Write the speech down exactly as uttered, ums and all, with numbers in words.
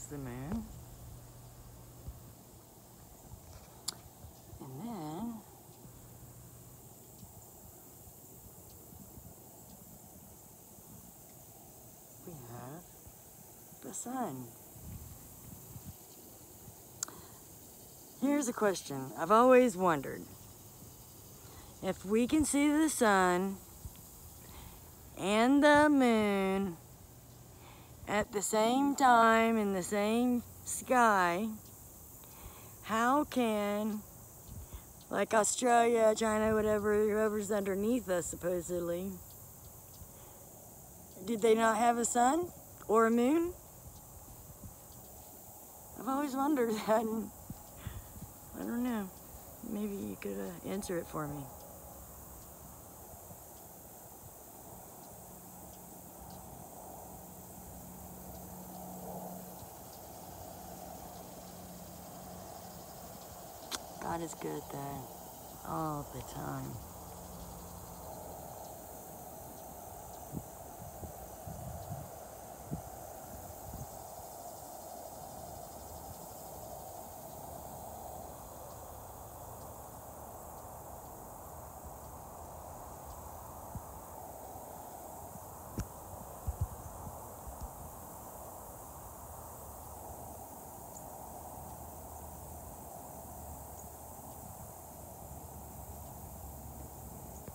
the moon. And then we have the sun. Here's a question I've always wondered. If we can see the sun and the moon at the same time in the same sky, how can, like Australia, China, whatever, whoever's underneath us supposedly, did they not have a sun or a moon? I've always wondered that, and I don't know. Maybe you could uh, answer it for me. God is good though, all the time.